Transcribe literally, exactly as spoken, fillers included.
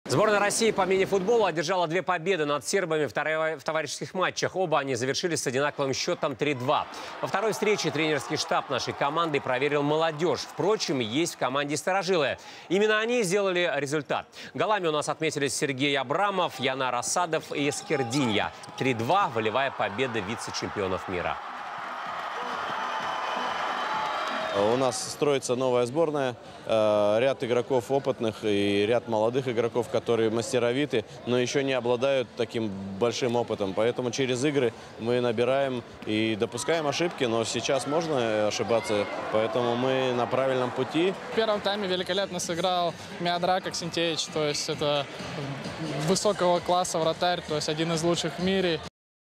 Сборная России по мини-футболу одержала две победы над сербами в товарищеских матчах. Оба они завершились с одинаковым счетом три-два. Во второй встрече тренерский штаб нашей команды проверил молодежь. Впрочем, есть в команде старожилы. Именно они сделали результат. Голами у нас отметились Сергей Абрамов, Янар Асадов и Скердинья. три-два – волевая победа вице-чемпионов мира. У нас строится новая сборная, ряд игроков опытных и ряд молодых игроков, которые мастеровиты, но еще не обладают таким большим опытом. Поэтому через игры мы набираем и допускаем ошибки, но сейчас можно ошибаться, поэтому мы на правильном пути. В первом тайме великолепно сыграл Миодрак Аксентевич, то есть это высокого класса вратарь, то есть один из лучших в мире.